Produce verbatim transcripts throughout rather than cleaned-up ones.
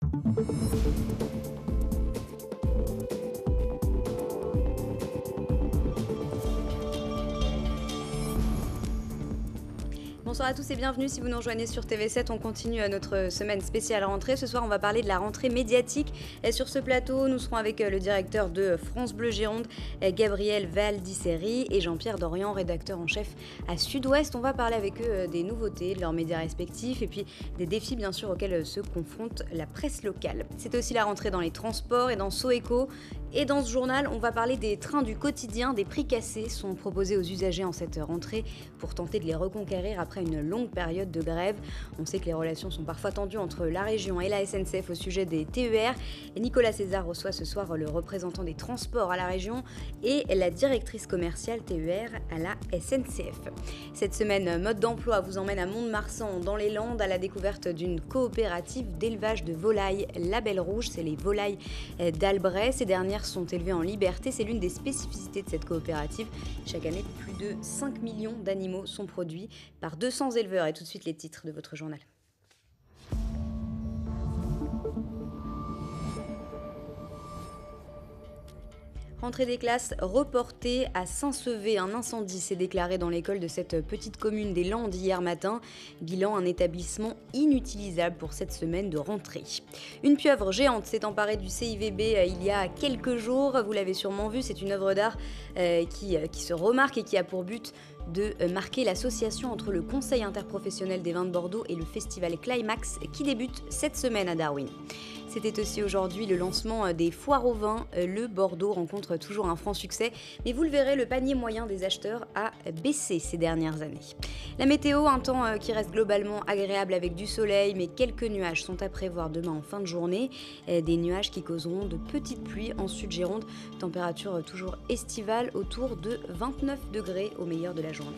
Bonsoir à tous et bienvenue si vous nous rejoignez sur T V sept. On continue notre semaine spéciale rentrée. Ce soir, on va parler de la rentrée médiatique. Et sur ce plateau, nous serons avec le directeur de France Bleu Gironde, Gabriel Valdiceri, et Jean-Pierre Dorian, rédacteur en chef à Sud-Ouest. On va parler avec eux des nouveautés, de leurs médias respectifs et puis des défis bien sûr auxquels se confronte la presse locale. C'est aussi la rentrée dans les transports et dans Soeco. Et dans ce journal, on va parler des trains du quotidien. Des prix cassés sont proposés aux usagers en cette rentrée pour tenter de les reconquérir après une longue période de grève. On sait que les relations sont parfois tendues entre la région et la S N C F au sujet des T E R. Et Nicolas César reçoit ce soir le représentant des transports à la région et la directrice commerciale T E R à la S N C F. Cette semaine, Mode d'emploi vous emmène à Mont-de-Marsan, dans les Landes, à la découverte d'une coopérative d'élevage de volailles, La Belle Rouge. C'est les volailles d'Albret. Ces dernières sont élevées en liberté. C'est l'une des spécificités de cette coopérative. Chaque année, plus de cinq millions d'animaux sont produits par deux cents éleveurs. Et tout de suite, les titres de votre journal. Rentrée des classes reportée à Saint-Sevé. Un incendie s'est déclaré dans l'école de cette petite commune des Landes hier matin. Bilan, un établissement inutilisable pour cette semaine de rentrée. Une pieuvre géante s'est emparée du C I V B il y a quelques jours. Vous l'avez sûrement vu, c'est une œuvre d'art euh, qui, qui se remarque et qui a pour but de marquer l'association entre le Conseil interprofessionnel des vins de Bordeaux et le festival Climax qui débute cette semaine à Darwin. C'était aussi aujourd'hui le lancement des foires au vin. Le Bordeaux rencontre toujours un franc succès, mais vous le verrez, le panier moyen des acheteurs a baissé ces dernières années. La météo, un temps qui reste globalement agréable avec du soleil, mais quelques nuages sont à prévoir demain en fin de journée. Des nuages qui causeront de petites pluies en Sud-Gironde. Température toujours estivale autour de vingt-neuf degrés au meilleur de la journée.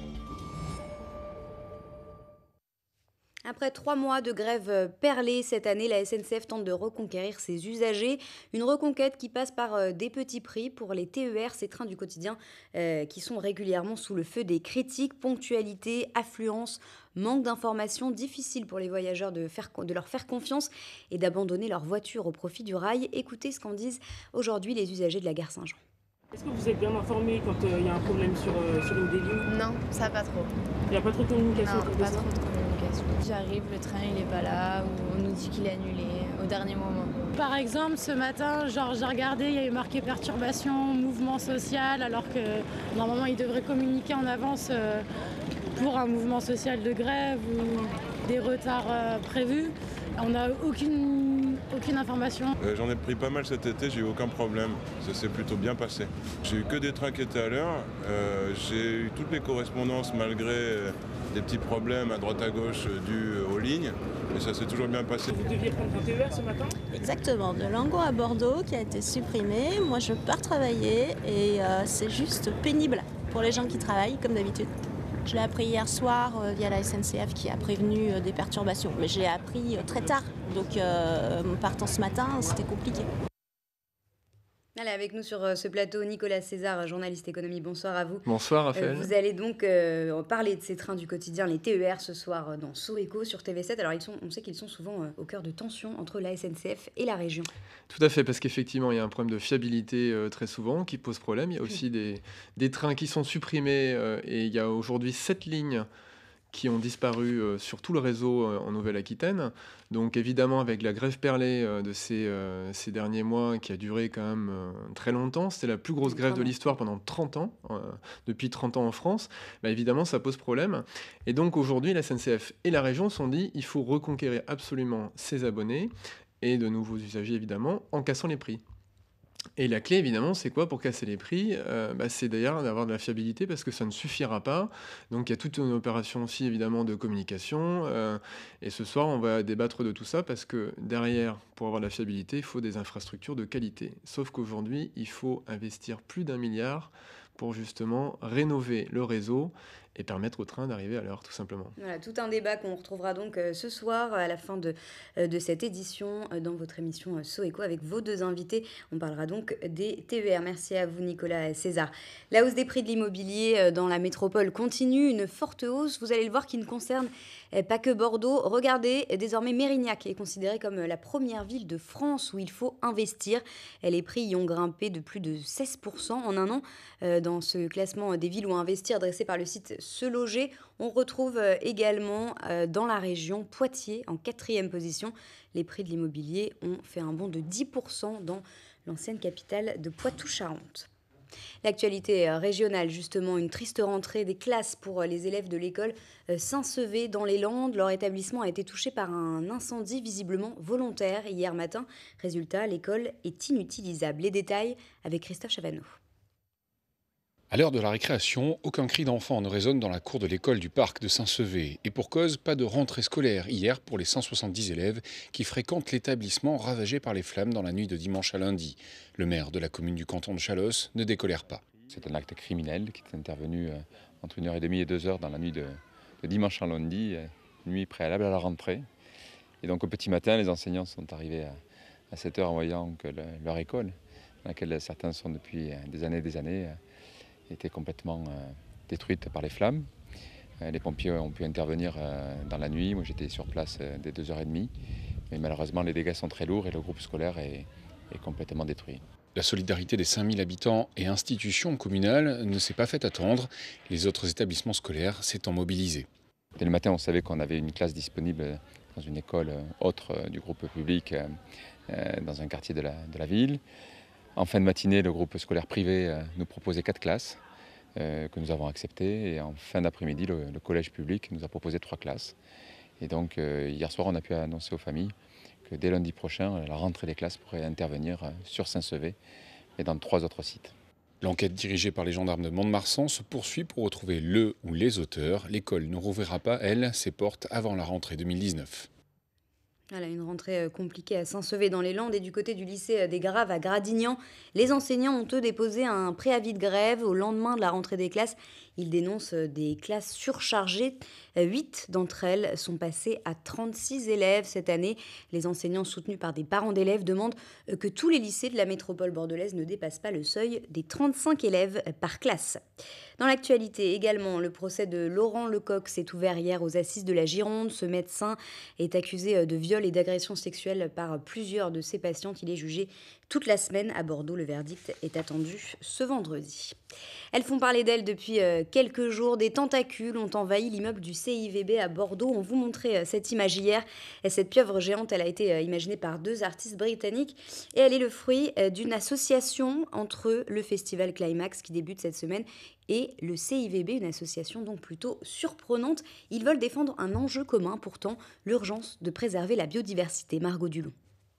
Après trois mois de grève perlée cette année, la S N C F tente de reconquérir ses usagers. Une reconquête qui passe par des petits prix pour les T E R, ces trains du quotidien euh, qui sont régulièrement sous le feu des critiques. Ponctualité, affluence, manque d'informations, difficile pour les voyageurs de, faire, de leur faire confiance et d'abandonner leur voiture au profit du rail. Écoutez ce qu'en disent aujourd'hui les usagers de la gare Saint-Jean. Est-ce que vous êtes bien informé quand il euh, y a un problème sur, euh, sur une des lignes? Non, ça pas trop. Il n'y a pas trop de communication? Non, pas trop de communication. J'arrive, le train il est pas là, ou on nous dit qu'il est annulé au dernier moment. Par exemple, ce matin, genre j'ai regardé, il y avait marqué perturbation, mouvement social, alors que normalement ils devraient communiquer en avance euh, pour un mouvement social de grève ou des retards euh, prévus. On n'a aucune, aucune information. Euh, j'en ai pris pas mal cet été, j'ai eu aucun problème. Ça s'est plutôt bien passé. J'ai eu que des trains qui étaient à l'heure. Euh, j'ai eu toutes les correspondances malgré euh, des petits problèmes à droite à gauche euh, dus aux lignes. Mais ça s'est toujours bien passé. Vous deviez prendre un T E R ce matin? Exactement, de Langon à Bordeaux qui a été supprimé. Moi je pars travailler et euh, c'est juste pénible pour les gens qui travaillent comme d'habitude. Je l'ai appris hier soir euh, via la S N C F qui a prévenu euh, des perturbations. Mais je l'ai appris euh, très tard, donc euh, partant ce matin, c'était compliqué. Allez, avec nous sur ce plateau, Nicolas César, journaliste économie. Bonsoir à vous. Bonsoir Raphaël. Euh, vous allez donc euh, parler de ces trains du quotidien, les T E R, ce soir dans Soeco sur T V sept. Alors ils sont, on sait qu'ils sont souvent euh, au cœur de tensions entre la S N C F et la région. Tout à fait, parce qu'effectivement, il y a un problème de fiabilité euh, très souvent qui pose problème. Il y a aussi des, des trains qui sont supprimés euh, et il y a aujourd'hui sept lignes qui ont disparu euh, sur tout le réseau euh, en Nouvelle-Aquitaine. Donc évidemment, avec la grève perlée euh, de ces, euh, ces derniers mois, qui a duré quand même euh, très longtemps, c'était la plus grosse grève de l'histoire pendant trente ans, euh, depuis trente ans en France, bah, évidemment, ça pose problème. Et donc aujourd'hui, la S N C F et la région se sont dit, il faut reconquérir absolument ses abonnés, et de nouveaux usagers évidemment, en cassant les prix. Et la clé, évidemment, c'est quoi pour casser les prix? euh, bah, C'est d'ailleurs d'avoir de la fiabilité parce que ça ne suffira pas. Donc, il y a toute une opération aussi, évidemment, de communication. Euh, et ce soir, on va débattre de tout ça parce que derrière, pour avoir de la fiabilité, il faut des infrastructures de qualité. Sauf qu'aujourd'hui, il faut investir plus d'un milliard pour justement rénover le réseau et permettre au train d'arriver à l'heure, tout simplement. Voilà, tout un débat qu'on retrouvera donc euh, ce soir à la fin de, euh, de cette édition euh, dans votre émission euh, Soeco avec vos deux invités. On parlera donc des T E R. Merci à vous Nicolas et César. La hausse des prix de l'immobilier euh, dans la métropole continue, une forte hausse, vous allez le voir, qui ne concerne euh, pas que Bordeaux. Regardez, désormais Mérignac est considérée comme la première ville de France où il faut investir. Les prix y ont grimpé de plus de seize pour cent en un an. Euh, dans ce classement des villes où investir dressé par le site Se Loger, on retrouve euh, également euh, dans la région Poitiers en quatrième position. Les prix de l'immobilier ont fait un bond de dix pour cent dans l'ancienne capitale de Poitou-Charentes. L'actualité régionale, justement, une triste rentrée des classes pour les élèves de l'école Saint-Sevé dans les Landes. Leur établissement a été touché par un incendie visiblement volontaire hier matin. Résultat, l'école est inutilisable. Les détails avec Christophe Chavanneau. À l'heure de la récréation, aucun cri d'enfant ne résonne dans la cour de l'école du parc de Saint-Sevé. Et pour cause, pas de rentrée scolaire hier pour les cent soixante-dix élèves qui fréquentent l'établissement ravagé par les flammes dans la nuit de dimanche à lundi. Le maire de la commune du canton de Chalosse ne décolère pas. C'est un acte criminel qui est intervenu entre une heure et demie et deux heures dans la nuit de, de dimanche à lundi, nuit préalable à la rentrée. Et donc au petit matin, les enseignants sont arrivés à, à sept heures en voyant que le, leur école, dans laquelle certains sont depuis des années et des années, était complètement euh, détruite par les flammes. Euh, les pompiers ont pu intervenir euh, dans la nuit. Moi, j'étais sur place euh, dès deux heures trente. Mais malheureusement, les dégâts sont très lourds et le groupe scolaire est, est complètement détruit. La solidarité des cinq mille habitants et institutions communales ne s'est pas fait attendre. Les autres établissements scolaires s'étant mobilisés. Dès le matin, on savait qu'on avait une classe disponible dans une école autre du groupe public euh, dans un quartier de la, de la ville. En fin de matinée, le groupe scolaire privé euh, nous proposait quatre classes euh, que nous avons acceptées. Et en fin d'après-midi, le, le collège public nous a proposé trois classes. Et donc, euh, hier soir, on a pu annoncer aux familles que dès lundi prochain, la rentrée des classes pourrait intervenir euh, sur Saint-Sevé et dans trois autres sites. L'enquête dirigée par les gendarmes de Mont-de-Marsan se poursuit pour retrouver le ou les auteurs. L'école ne rouvrira pas, elle, ses portes avant la rentrée deux mille dix-neuf. Voilà, une rentrée compliquée à Saint-Sevé dans les Landes et du côté du lycée des Graves à Gradignan. Les enseignants ont eux déposé un préavis de grève au lendemain de la rentrée des classes. Ils dénoncent des classes surchargées. Huit d'entre elles sont passées à trente-six élèves cette année. Les enseignants soutenus par des parents d'élèves demandent que tous les lycées de la métropole bordelaise ne dépassent pas le seuil des trente-cinq élèves par classe. Dans l'actualité également, le procès de Laurent Lecoq s'est ouvert hier aux assises de la Gironde. Ce médecin est accusé de viol et d'agression sexuelle par plusieurs de ses patientes. Il est jugé toute la semaine à Bordeaux. Le verdict est attendu ce vendredi. Elles font parler d'elles depuis quelques jours. Des tentacules ont envahi l'immeuble du C I V B à Bordeaux. On vous montrait cette image hier. Cette pieuvre géante, elle a été imaginée par deux artistes britanniques et elle est le fruit d'une association entre le festival Climax qui débute cette semaine et le C I V B, une association donc plutôt surprenante. Ils veulent défendre un enjeu commun, pourtant l'urgence de préserver la biodiversité. Margot Dulon.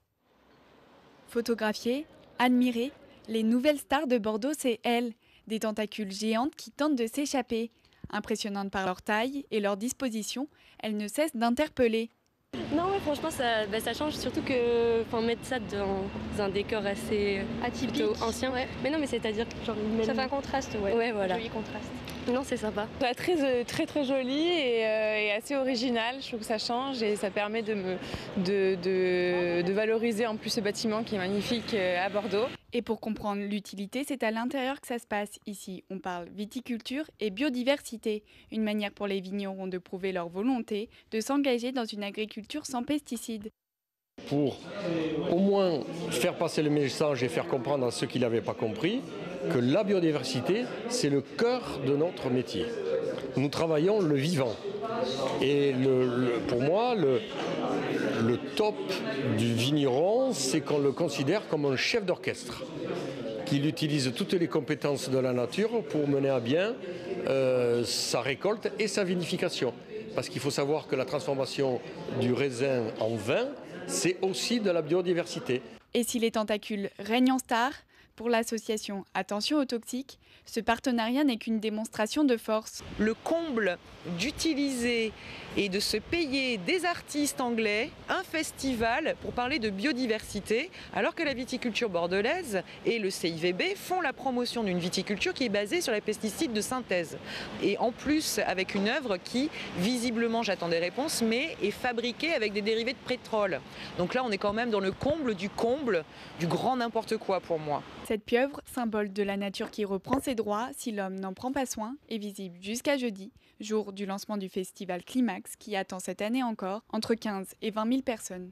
Photographier, admirer, les nouvelles stars de Bordeaux, c'est elles. Des tentacules géantes qui tentent de s'échapper. Impressionnantes par leur taille et leur disposition, elles ne cessent d'interpeller. Non, ouais, franchement, ça, bah, ça change, surtout que mettre ça dans un décor assez atypique, ancien. Ouais. Mais non, mais c'est-à-dire que genre, même... ça fait un contraste, ouais. Ouais, voilà. Joli contraste. Non, c'est sympa. Ouais, très, très, très joli et, euh, et assez original. Je trouve que ça change et ça permet de, me, de, de, de valoriser en plus ce bâtiment qui est magnifique à Bordeaux. Et pour comprendre l'utilité, c'est à l'intérieur que ça se passe. Ici, on parle viticulture et biodiversité. Une manière pour les vignerons de prouver leur volonté de s'engager dans une agriculture sans pesticides. Pour au moins faire passer le message et faire comprendre à ceux qui ne l'avaient pas compris que la biodiversité, c'est le cœur de notre métier. Nous travaillons le vivant. Et le, le, pour moi, le, le top du vigneron, c'est qu'on le considère comme un chef d'orchestre, qu'il utilise toutes les compétences de la nature pour mener à bien euh, sa récolte et sa vinification. Parce qu'il faut savoir que la transformation du raisin en vin, c'est aussi de la biodiversité. Et si les tentacules règnent en star, Pour l'association Attention aux toxiques, ce partenariat n'est qu'une démonstration de force. Le comble d'utiliser et de se payer des artistes anglais un festival pour parler de biodiversité, alors que la viticulture bordelaise et le C I V B font la promotion d'une viticulture qui est basée sur les pesticides de synthèse. Et en plus, avec une œuvre qui, visiblement, j'attends des réponses, mais est fabriquée avec des dérivés de pétrole. Donc là, on est quand même dans le comble du comble du grand n'importe quoi pour moi. Cette pieuvre, symbole de la nature qui reprend ses droits si l'homme n'en prend pas soin, est visible jusqu'à jeudi, jour du lancement du festival Climax qui attend cette année encore entre quinze et vingt mille personnes.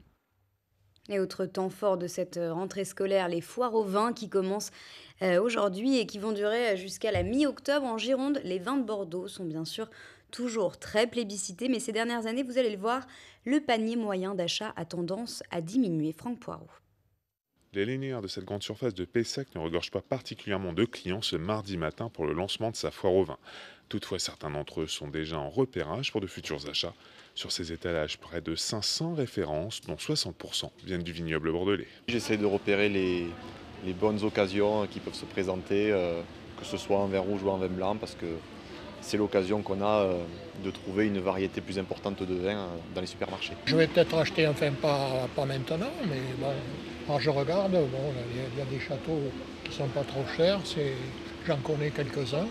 Et autre temps fort de cette rentrée scolaire, les foires au vin qui commencent euh, aujourd'hui et qui vont durer jusqu'à la mi-octobre en Gironde. Les vins de Bordeaux sont bien sûr toujours très plébiscités, mais ces dernières années, vous allez le voir, le panier moyen d'achat a tendance à diminuer. Franck Poirot. Les linéaires de cette grande surface de Pessac ne regorgent pas particulièrement de clients ce mardi matin pour le lancement de sa foire au vin. Toutefois, certains d'entre eux sont déjà en repérage pour de futurs achats. Sur ces étalages, près de cinq cents références, dont soixante pour cent viennent du vignoble bordelais. J'essaie de repérer les, les bonnes occasions qui peuvent se présenter, euh, que ce soit en vin rouge ou en vin blanc, parce que c'est l'occasion qu'on a euh, de trouver une variété plus importante de vin euh, dans les supermarchés. Je vais peut-être acheter, enfin pas, pas maintenant, mais bon, quand je regarde, bon, il y, y a des châteaux qui ne sont pas trop chers, j'en connais quelques-uns,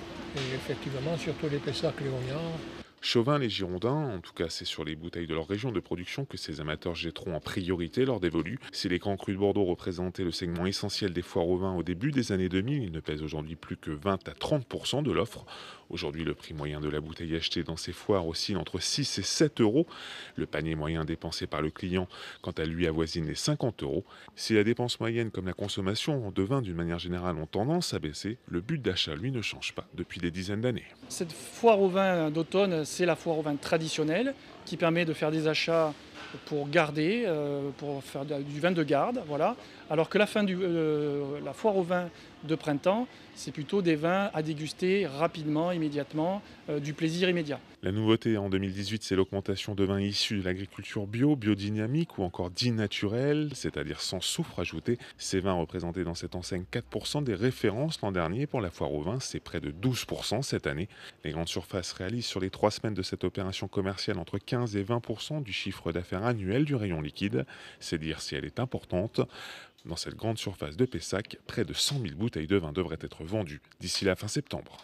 et effectivement, surtout les Pessac-Léognan. Chauvin, les Girondins, en tout cas c'est sur les bouteilles de leur région de production que ces amateurs jetteront en priorité lors des volus. Si les grands crus de Bordeaux représentaient le segment essentiel des foires au vin au début des années deux mille, ils ne pèsent aujourd'hui plus que vingt à trente pour cent de l'offre. Aujourd'hui, le prix moyen de la bouteille achetée dans ces foires oscille entre six et sept euros. Le panier moyen dépensé par le client, quant à lui, avoisine les cinquante euros. Si la dépense moyenne comme la consommation de vin d'une manière générale ont tendance à baisser, le but d'achat, lui, ne change pas depuis des dizaines d'années. Cette foire au vin d'automne, c'est la foire au vin traditionnelle qui permet de faire des achats pour garder, euh, pour faire du vin de garde, voilà. Alors que la, fin du, euh, la foire au vin de printemps, c'est plutôt des vins à déguster rapidement, immédiatement, euh, du plaisir immédiat. La nouveauté en deux mille dix-huit, c'est l'augmentation de vins issus de l'agriculture bio, biodynamique ou encore dits naturels, c'est-à-dire sans soufre ajouté. Ces vins représentaient dans cette enseigne quatre pour cent des références l'an dernier. Pour la foire au vin, c'est près de douze pour cent cette année. Les grandes surfaces réalisent sur les trois semaines de cette opération commerciale entre quinze et vingt pour cent du chiffre d'affaires annuel du rayon liquide. C'est dire si elle est importante. Dans cette grande surface de Pessac, près de cent mille bouteilles de vin devraient être vendues d'ici la fin septembre.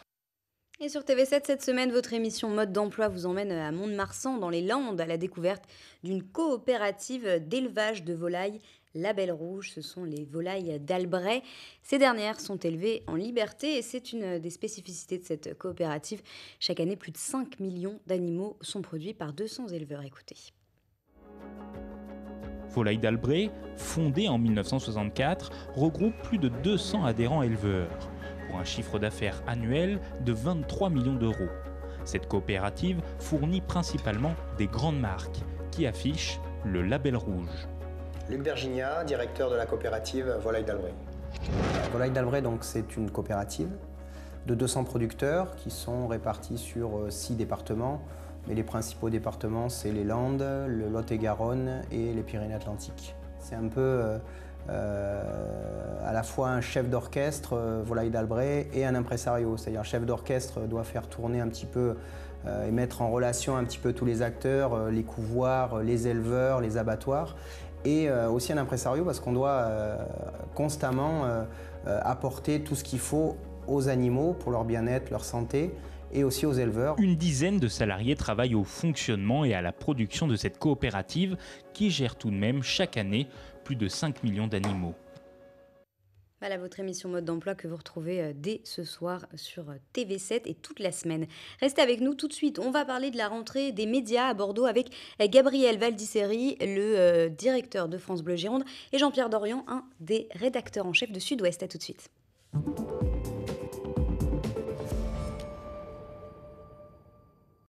Et sur T V sept, cette semaine, votre émission Mode d'emploi vous emmène à Mont-de-Marsan, dans les Landes, à la découverte d'une coopérative d'élevage de volailles Label Rouge. Ce sont les volailles d'Albret. Ces dernières sont élevées en liberté et c'est une des spécificités de cette coopérative. Chaque année, plus de cinq millions d'animaux sont produits par deux cents éleveurs. Écoutez. Volailles d'Albret, fondée en mille neuf cent soixante-quatre, regroupe plus de deux cents adhérents éleveurs, pour un chiffre d'affaires annuel de vingt-trois millions d'euros. Cette coopérative fournit principalement des grandes marques qui affichent le label rouge. Luc Bergignat, directeur de la coopérative Volailles d'Albret. Volailles d'Albret, donc, c'est une coopérative de deux cents producteurs qui sont répartis sur six départements. Mais les principaux départements, c'est les Landes, le Lot-et-Garonne et les Pyrénées-Atlantiques. C'est un peu euh, euh, à la fois un chef d'orchestre, euh, Volailles d'Albret, et un impresario. C'est-à-dire, un chef d'orchestre doit faire tourner un petit peu euh, et mettre en relation un petit peu tous les acteurs, euh, les couvoirs, les éleveurs, les abattoirs. Et euh, aussi un impresario parce qu'on doit euh, constamment euh, euh, apporter tout ce qu'il faut aux animaux pour leur bien-être, leur santé, et aussi aux éleveurs. Une dizaine de salariés travaillent au fonctionnement et à la production de cette coopérative qui gère tout de même chaque année plus de cinq millions d'animaux. Voilà votre émission Mode d'emploi que vous retrouvez dès ce soir sur T V sept et toute la semaine. Restez avec nous tout de suite. On va parler de la rentrée des médias à Bordeaux avec Gabriel Valdisseri, le euh, directeur de France Bleu Gironde, et Jean-Pierre Dorian, un des rédacteurs en chef de Sud-Ouest. À tout de suite.